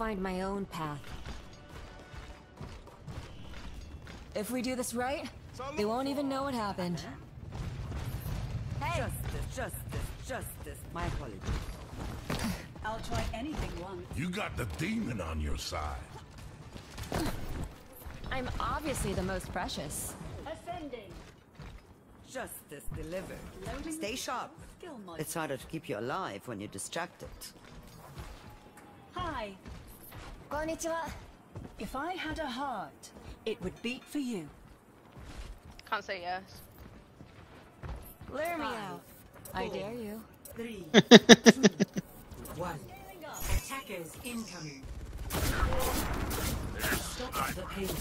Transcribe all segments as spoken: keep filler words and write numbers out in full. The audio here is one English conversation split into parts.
find my own path. If we do this right, they won't even know what happened. Hey! Justice, justice, justice. My apologies. I'll try anything once. You got the demon on your side. I'm obviously the most precious. Ascending. Justice delivered. Loading Stay sharp. Skill mod. It's harder to keep you alive when you're distracted. Hi. Konnichiwa. If I had a heart, it would beat for you. Can't say yes. Lure me out. I dare you. Three, two, one. Attackers incoming. Stop the pain.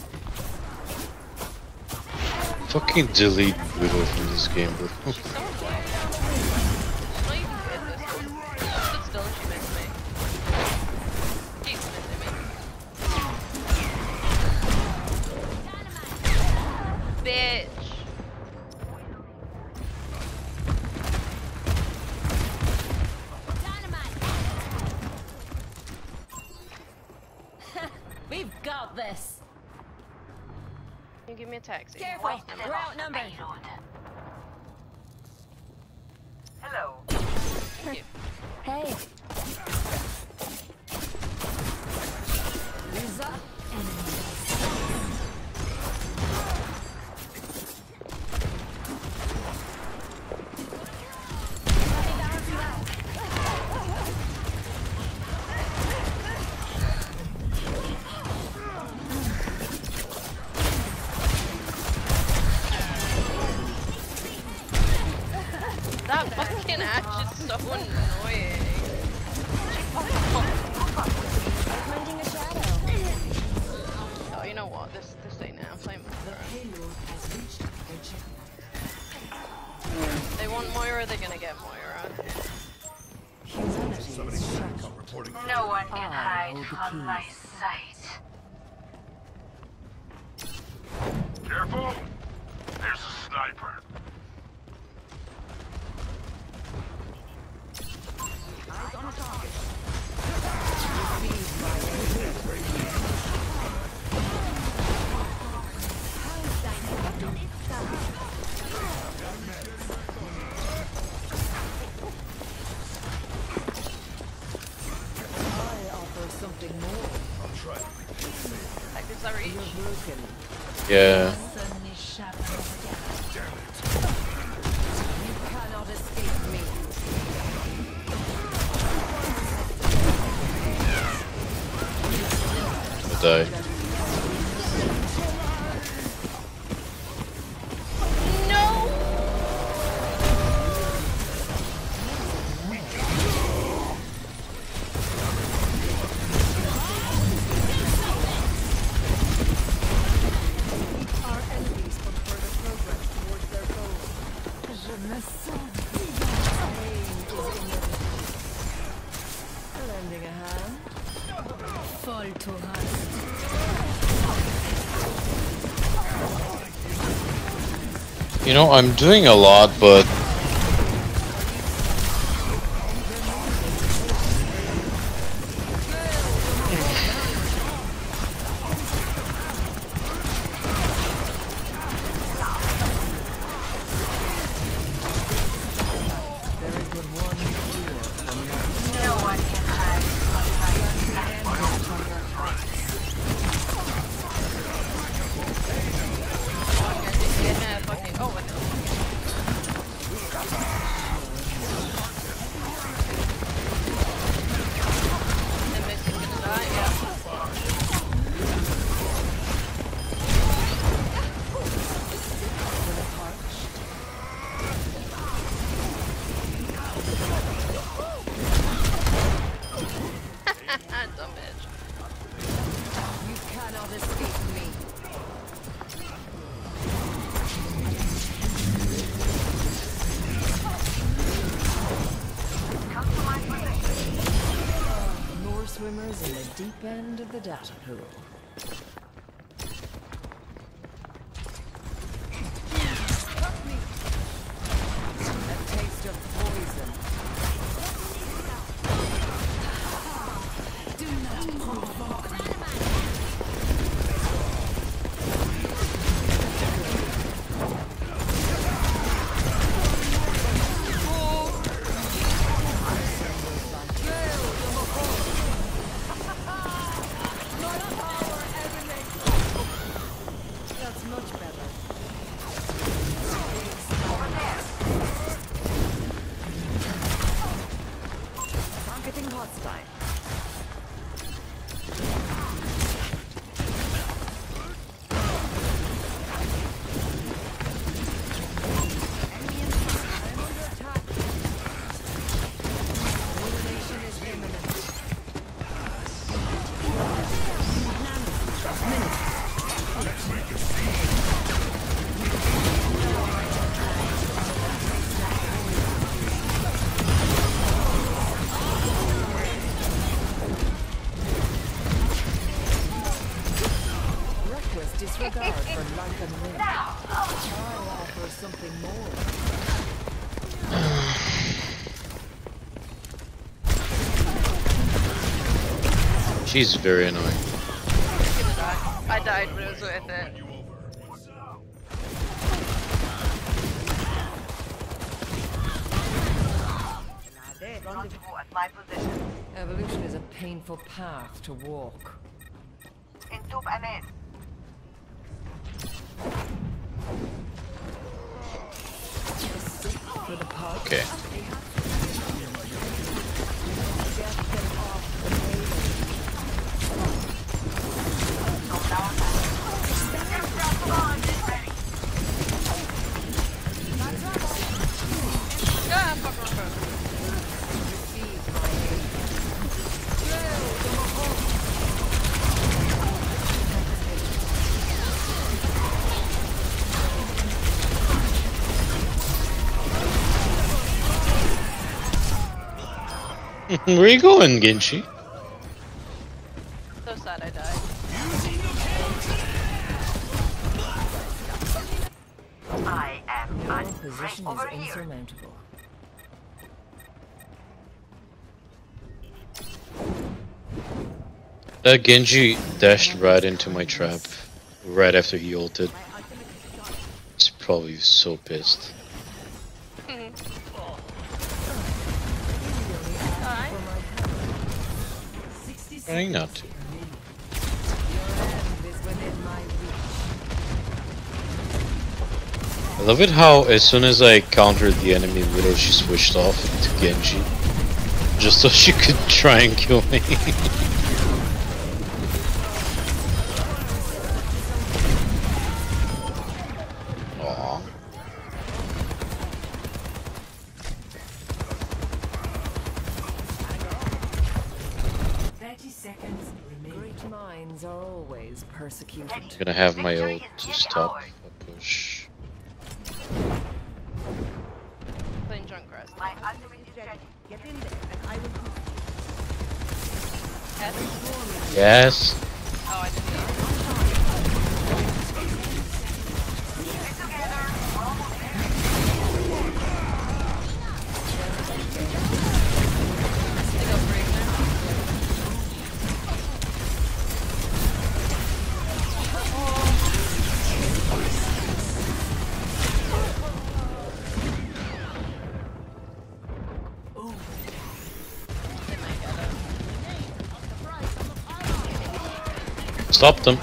Fucking delete Widow from this game, bro. She's so annoying. She's not even good this one. Sit still, she missed me. She's missing me. Bitch. We've got this. Can you give me a taxi? Careful, we're outnumbered. Hello. Thank you. Hey. Riza. That fucking ash is so annoying. Finding a shadow. Oh, you know what? This this ain't now. Play Moira. Payload has reached their checkpoint. They want Moira, they're gonna get Moira. Somebody reporting. No one can hide from my sight. Careful! There's a sniper. Eyes on a target. I offer something more. I'll try to repeat. Like, does that reach? You're broken. Yeah. You cannot escape me. I die. No! Our enemies for further progress towards their goal. Je me sens pain is inevitable. Lending a hand. Fall to rust. You know, I'm doing a lot, but No one can hide from my Yeah, fucking. Oh, what the? The bitch is gonna die, yeah. Dumb bitch. You cannot escape me. More swimmers in the deep end of the data pool. A taste of poison. Do not disregard for life and limb. I'll offer something more. She's very annoying. I died, but it was worth it. Rendezvous at my position. Evolution is a painful path to walk. انتم بأمان. For the pod. Okay. Ah, fuck, fuck, fuck. Where are you going, Genji? So sad I died. I am Your on position over is here. insurmountable. That Genji dashed right into my trap right after he ulted. He's probably so pissed. Trying not to. I love it how as soon as I countered the enemy widow, she switched off to Genji. Just so she could try and kill me. Aww. thirty seconds remaining. Great minds are always persecuted. I'm gonna have my ult to stop a push. Playing drunk rest. My ultimate is ready. Get in there, and I will. Yes. Oh, I didn't know. They go for it now. Stop them.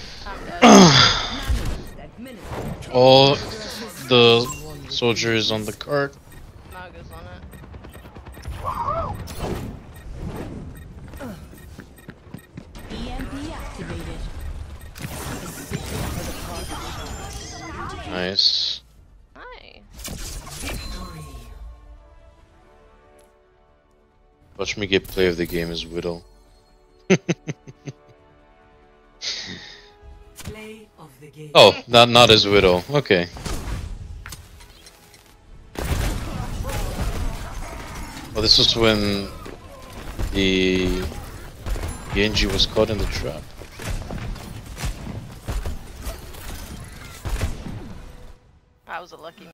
I'm dead. All the soldiers on the cart. Naga's on it. E M P activated. Nice. Hi. Watch me get play of the game as Widow. Play of the game. Oh, not not as Widow. Okay. Well, this was when the Genji was caught in the trap. I was a lucky